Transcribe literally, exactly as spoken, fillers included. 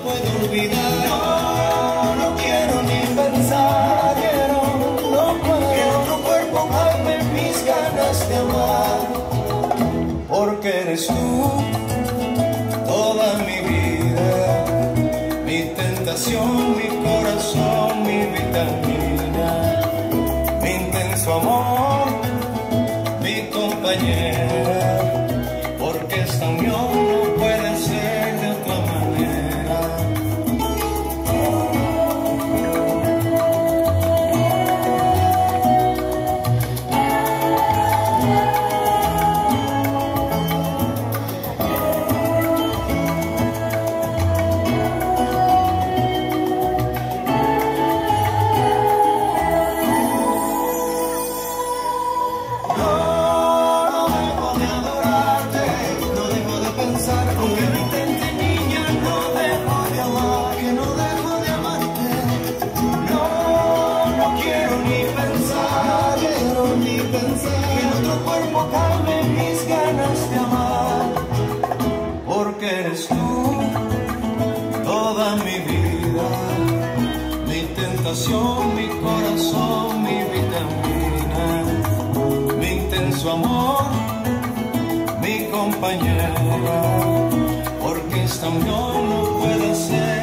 puedo olvidar. No, no quiero ni pensar, quiero, no puedo que otro cuerpo calme mis ganas de amar, porque eres tú toda mi vida, mi tentación, mi corazón, mi vitamina, mi intenso amor, mi compañera, porque esta unión no puede ser de otra manera. Aunque lo intente, niña, no dejo de amar, que no dejo de amarte. No, no quiero ni pensar, quiero ni pensar que en otro cuerpo calme mis ganas de amar, porque eres tú toda mi vida, mi tentación, mi corazón, mi vitamina, mi intenso amor, mi compañera, porque esta unión no puede ser